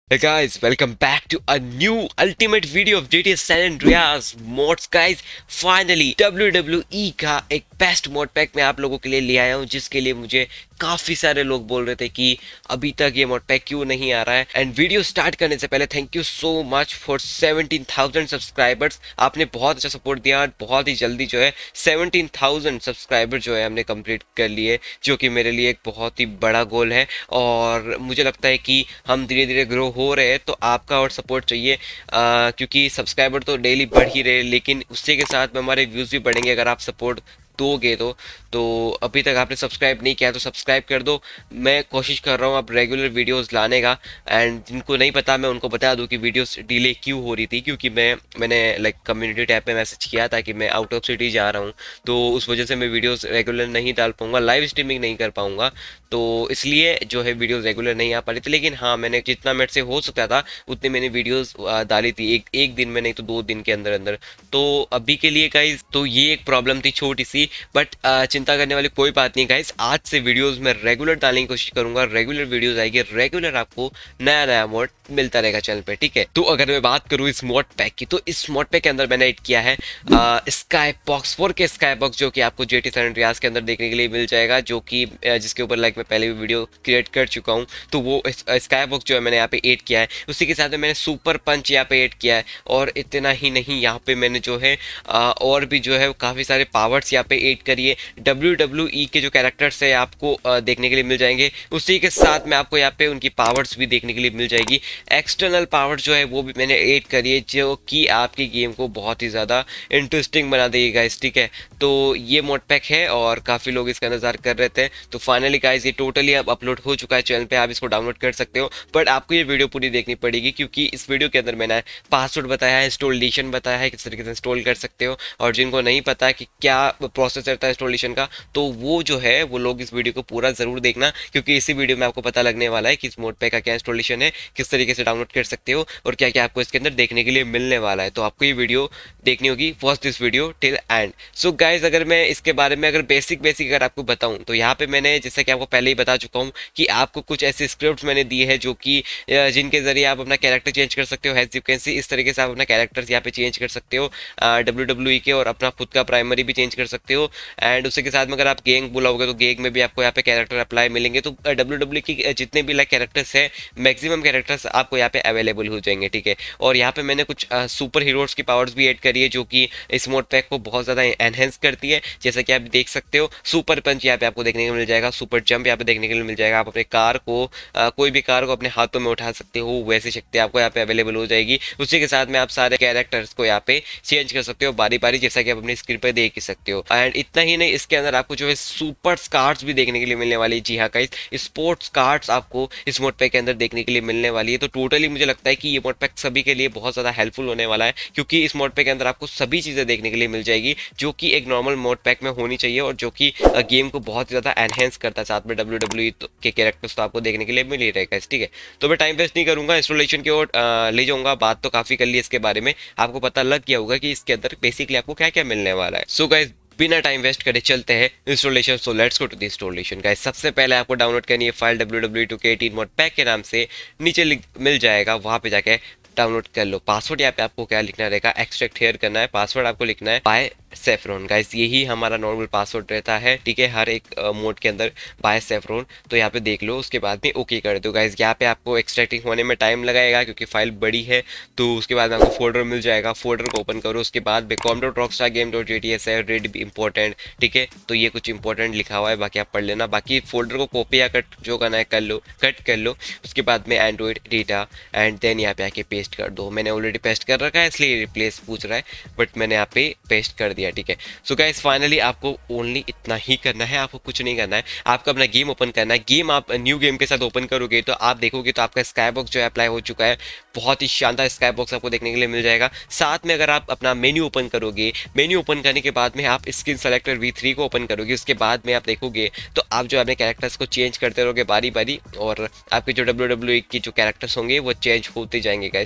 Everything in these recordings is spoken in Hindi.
Hey guys, welcome back to a new ultimate video of GTA San Andreas mods guys. Finally WWE का एक बेस्ट मोड पैक मैं आप लोगों के लिए ले आया हूँ, जिसके लिए मुझे काफी सारे लोग बोल रहे थे कि अभी तक ये मोड पैक क्यों नहीं आ रहा है। एंड वीडियो स्टार्ट करने से पहले thank you so much for 17,000 subscribers. आपने बहुत अच्छा सपोर्ट दिया और बहुत ही जल्दी जो है 17,000 सब्सक्राइबर जो है हमने कंप्लीट कर लिए, जो कि मेरे लिए एक बहुत ही बड़ा गोल है। और मुझे लगता है कि हम धीरे धीरे ग्रो हो रहे हैं, तो आपका और सपोर्ट चाहिए, क्योंकि सब्सक्राइबर तो डेली बढ़ ही रहे, लेकिन उससे के साथ में हमारे व्यूज़ भी बढ़ेंगे अगर आप सपोर्ट दोगे तो अभी तक आपने सब्सक्राइब नहीं किया तो सब्सक्राइब कर दो। मैं कोशिश कर रहा हूँ अब रेगुलर वीडियोस लाने का। एंड जिनको नहीं पता मैं उनको बता दूँ कि वीडियोस डिले क्यों हो रही थी, क्योंकि मैंने लाइक कम्युनिटी टैब पे मैसेज किया था कि मैं आउट ऑफ सिटी जा रहा हूँ, तो उस वजह से मैं वीडियोस रेगुलर नहीं डाल पाऊँगा, लाइव स्ट्रीमिंग नहीं कर पाऊँगा, तो इसलिए जो है वीडियोस रेगुलर नहीं आ पा रही थी। लेकिन हाँ, मैंने जितना मेरे से हो सकता था उतनी मैंने वीडियोस डाली थी, एक दिन में नहीं तो 2 दिन के अंदर अंदर। तो अभी के लिए गाइज तो ये एक प्रॉब्लम थी छोटी सी, बट चिंता करने वाली कोई बात नहीं गाइज। आज से वीडियोस में रेगुलर डालने की कोशिश करूंगा, रेगुलर वीडियोस आएगी, रेगुलर आपको नया नया मोड मिलता रहेगा चैनल पे, ठीक है। तो अगर मैं बात करूँ इस मोड पैक की, तो इस मोड पैक के अंदर मैंने ऐड किया है sky box 4K sky box, जो कि आपको जेटी सैन अंड्रियास के अंदर देखने के लिए मिल जाएगा, जो कि जिसके ऊपर लाइक मैं पहले भी वीडियो क्रिएट कर चुका हूँ। तो वो स्काई बॉक्स जो है मैंने यहाँ पे ऐड किया है। उसी के साथ में मैंने सुपर पंच यहाँ पे ऐड किया है, और इतना ही नहीं, यहाँ पे मैंने जो है और भी जो है काफ़ी सारे पावर्स यहाँ पे ऐड करिए। WWE के जो कैरेक्टर्स है आपको देखने के लिए मिल जाएंगे, उसी के साथ में आपको यहाँ पे उनकी पावर्स भी देखने के लिए मिल जाएगी। एक्सटर्नल पावर्स जो है वो भी मैंने ऐड करी है, जो कि आपकी गेम को बहुत ही ज़्यादा इंटरेस्टिंग बना देगी गाइस, ठीक है। तो ये मोड पैक है और काफ़ी लोग इसका इंतजार कर रहे थे। तो फाइनली गाइस ये टोटली अब अपलोड हो चुका है चैनल पे, आप इसको डाउनलोड कर सकते हो, बट आपको ये वीडियो पूरी देखनी पड़ेगी, क्योंकि इस वीडियो के अंदर मैंने पासवर्ड बताया है, इंस्टॉलेशन बताया है, किस तरीके से इंस्टॉल कर सकते हो। और जिनको नहीं पता कि क्या प्रोसेस रहता है इंस्टॉलेशन का, तो वो जो है वो लोग इस वीडियो को पूरा ज़रूर देखना, क्योंकि इसी वीडियो में आपको पता लगने वाला है कि इस मोड पैक का क्या इंस्टॉलेशन है, किस तरीके से डाउनलोड कर सकते हो, और क्या क्या आपको इसके अंदर देखने के लिए मिलने वाला है। तो आपको ये वीडियो देखनी होगी, watch this video till end. So guys, अगर मैं इसके बारे में अगर बेसिक अगर आपको बताऊं, तो यहाँ पे मैंने जैसा कि आपको पहले ही बता चुका हूँ कि आपको कुछ ऐसे स्क्रिप्ट्स मैंने दिए हैं, जो कि जिनके जरिए आप अपना कैरेक्टर चेंज कर सकते हो। एज यू कैन सी, इस तरीके से आप अपना कैरेक्टर्स यहाँ पे चेंज कर सकते हो WWE के, और अपना खुद का प्राइमरी भी चेंज कर सकते हो। एंड उसके साथ में अगर आप गैंग बुलाओगे तो गैंग में भी आपको यहाँ पे कैरेक्टर अप्लाई मिलेंगे। तो WWE की जितने भी लाइक कैरेक्टर्स है, मैक्सिमम कैरेक्टर्स आपको यहाँ पे अवेलेबल हो जाएंगे, ठीक है। और यहाँ पे मैंने कुछ सुपर हीरोज की पावर्स भी ऐड करी है, जो कि इस मोड पैक को बहुत ज़्यादा एनहेंस करती है। जैसा कि आप देख सकते हो, सुपर पंच यहाँ पे आपको देखने को मिल जाएगा, सुपर जंप यहाँ पे देखने के लिए मिल जाएगा। आप अपने कार को कोई भी कार को अपने हाथों में उठा सकते हो, वैसी शक्ति आपको यहाँ पे अवेलेबल हो जाएगी। उसी के साथ में आप सारे कैरेक्टर्स को यहाँ पे चेंज कर सकते हो बारी बारी, जैसा कि आप अपनी स्क्रीन पर देख ही सकते हो। एंड इतना ही नहीं, इसके अंदर आपको जो है सुपर कार्ड्स भी देखने के लिए मिलने वाली है। जी हाँ गाइस, स्पोर्ट्स कार्ड्स आपको इस मोड पैक के अंदर देखने के लिए मिलने वाली है। तो टोटली मुझे लगता है कि ये मोड पैक सभी के लिए बहुत ज़्यादा हेल्पफुल होने वाला है, क्योंकि इस मोड पैक के अंदर आपको सभी चीज़ें देखने के लिए मिल जाएगी, जो कि एक नॉर्मल मोड पैक में होनी चाहिए, और जो कि गेम को बहुत ज़्यादा एनहेंस करता है। साथ में WWE के कैरेक्टर्स तो आपको देखने के लिए मिल ही रहेगा, ठीक है। तो मैं टाइम वेस्ट नहीं करूँगा, इंस्टॉलेशन की ओर ले जाऊँगा। बात तो काफ़ी कर ली इसके बारे में, आपको पता लग गया होगा कि इसके अंदर बेसिकली आपको क्या क्या मिलने वाला है। सो गाइस, बिना टाइम वेस्ट करे चलते हैं installation. So let's go to the installation guys. सबसे पहले आपको डाउनलोड करनी है फाइल WWE2K18 मोड पैक के नाम से, नीचे मिल जाएगा, वहाँ पे जाके डाउनलोड कर लो। पासवर्ड यहाँ पे आपको क्या लिखना रहेगा, एक्सट्रैक्ट हेयर करना है, पासवर्ड आपको लिखना है बाय सैफरॉन गाइस, यही हमारा नॉर्मल पासवर्ड रहता है, ठीक है, हर एक मोड के अंदर बाय सैफरॉन। तो यहाँ पे देख लो, उसके बाद में ओके कर दो गाइस। यहाँ पे आपको एक्सट्रैक्टिंग होने में टाइम लगेगा, क्योंकि फाइल बड़ी है। तो उसके बाद में आपको फोल्डर मिल जाएगा, फोल्डर को ओपन करो। उसके बाद com.rockstargame.jts है, रेड भी इंपॉर्टेंट, ठीक है। तो ये कुछ इंपॉर्टेंट लिखा हुआ है, बाकी आप पढ़ लेना। बाकी फोल्डर को कॉपी या कट जो करना है कर लो, कट कर लो। उसके बाद में एंड्रॉइड डेटा, एंड देन यहाँ पे आके पेस्ट कर दो। मैंने ऑलरेडी पेस्ट कर रखा है, इसलिए रिप्लेस पूछ रहा है, बट मैंने यहाँ पे पेस्ट कर दिया, ठीक है। सो गाइस, फाइनली आपको ओनली इतना ही करना है, आपको कुछ नहीं करना है। आपको अपना गेम ओपन करना है। गेम आप न्यू गेम के साथ ओपन करोगे तो आप देखोगे तो आपका स्काई बॉक्स जो है अप्लाई हो चुका है। बहुत ही शानदार स्काई बॉक्स आपको देखने के लिए मिल जाएगा। साथ में अगर आप अपना मेन्यू ओपन करोगे, मेन्यू ओपन करने के बाद में आप स्किन सेलेक्टर V3 को ओपन करोगे, उसके बाद में आप देखोगे तो आप जो अपने कैरेक्टर्स को चेंज करते रहोगे बारी बारी, और आपके जो WWE की जो कैरेक्टर्स होंगे वो चेंज होते जाएंगे गाइस,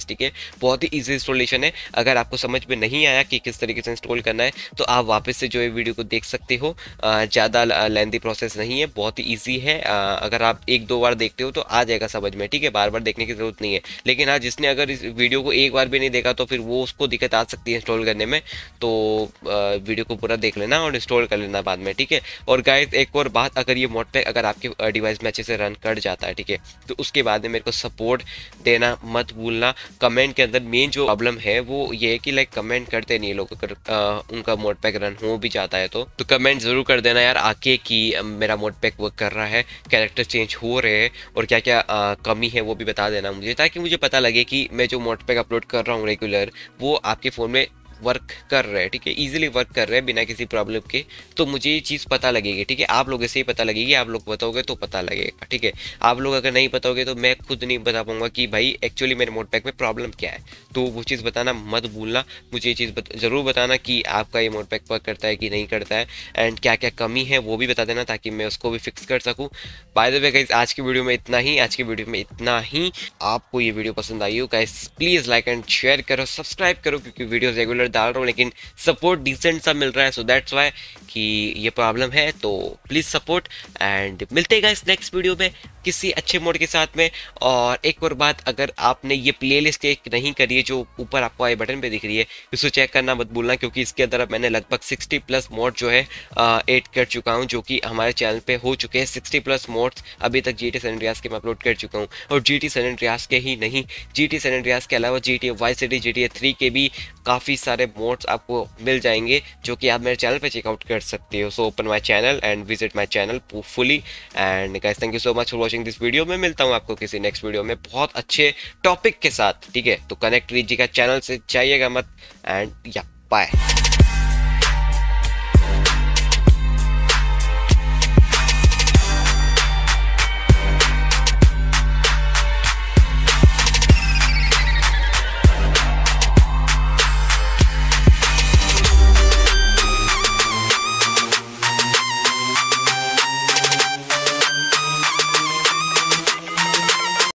ठीक है। बहुत ही ईजी इंस्टॉलेशन है। अगर आपको समझ में नहीं आया कि किस तरीके से इंस्टॉल करना है तो आप वापस से जो है वीडियो को देख सकते हो। ज़्यादा लेंथी प्रोसेस नहीं है, बहुत ही ईजी है। अगर आप एक दो बार देखते हो तो आ जाएगा समझ में, ठीक है। बार बार देखने की ज़रूरत नहीं है। लेकिन हाँ, जिसने अगर इस वीडियो को एक बार भी नहीं देखा तो फिर वो उसको दिक्कत आ सकती है इंस्टॉल करने में। तो वीडियो को पूरा देख लेना और इंस्टॉल कर लेना बाद में, ठीक है। और गाइस एक और बात, अगर ये मोड पैक अगर आपके डिवाइस में अच्छे से रन कर जाता है, ठीक है, तो उसके बाद में मेरे को सपोर्ट देना मत भूलना। कमेंट के अंदर मेन जो प्रॉब्लम है वो ये है कि लाइक कमेंट करते नहीं लोग, अगर उनका मोड पैक रन हो भी जाता है तो कमेंट जरूर कर देना यार आके कि मेरा मोड पैक वर्क कर रहा है, कैरेक्टर चेंज हो रहे हैं और क्या क्या कमी है वो भी बता देना मुझे, ताकि मुझे पता लगे कि मैं जो मोड पैक अपलोड कर रहा हूँ रेगुलर वो आपके फ़ोन में वर्क कर रहे हैं, ठीक है, इजीली वर्क कर रहे हैं बिना किसी प्रॉब्लम के। तो मुझे ये चीज़ पता लगेगी, ठीक है। आप लोगों से ही पता लगेगी, आप लोग बताओगे तो पता लगेगा, ठीक है। आप लोग अगर नहीं बताओगे तो मैं खुद नहीं बता पाऊंगा कि भाई एक्चुअली मेरे मोड पैक में प्रॉब्लम क्या है। तो वो चीज़ बताना मत भूलना, मुझे ये चीज़ ज़रूर बताना कि आपका ये मोड पैक वर्क करता है कि नहीं करता है, एंड क्या क्या कमी है वो भी बता देना ताकि मैं उसको भी फिक्स कर सकूँ। बाय द वे गाइस, आज की वीडियो में इतना ही, आज की वीडियो में इतना ही। आपको ये वीडियो पसंद आई हो guys, please like and share करो, सब्सक्राइब करो, क्योंकि वीडियो रेगुलर डाल रहा हूँ लेकिन सपोर्ट डिसेंट सा मिल रहा है। सो दैट्स वाई कि ये प्रॉब्लम है, तो प्लीज़ सपोर्ट। एंड मिलते हैं गाइस नेक्स्ट वीडियो में किसी अच्छे मोड के साथ में। और एक और बात, अगर आपने ये प्लेलिस्ट एक नहीं करी है जो ऊपर आपको आई बटन पे दिख रही है, इसको चेक करना मत भूलना, क्योंकि इसके अंदर अब मैंने लगभग 60+ मोड जो है ऐड कर चुका हूँ, जो कि हमारे चैनल पे हो चुके हैं। 60+ मोड्स अभी तक GTA सैन एंड्रियास के मैं अपलोड कर चुका हूँ। और GTA सैन एंड्रियास के ही नहीं, GTA सैन एंड्रियास के अलावा GTA वाइस सिटी, GTA 3 के भी काफ़ी सारे मोड्स आपको मिल जाएंगे जो कि आप मेरे चैनल पे चेकआउट कर सकते हो। So open my channel and visit my channel fully. And guys thank you so much for watching this video. मैं मिलता हूँ आपको किसी नेक्स्ट वीडियो में बहुत अच्छे टॉपिक के साथ, ठीक है। तो कनेक्ट कीजिएगा चैनल से, जाइएगा मत। एंड या बाय।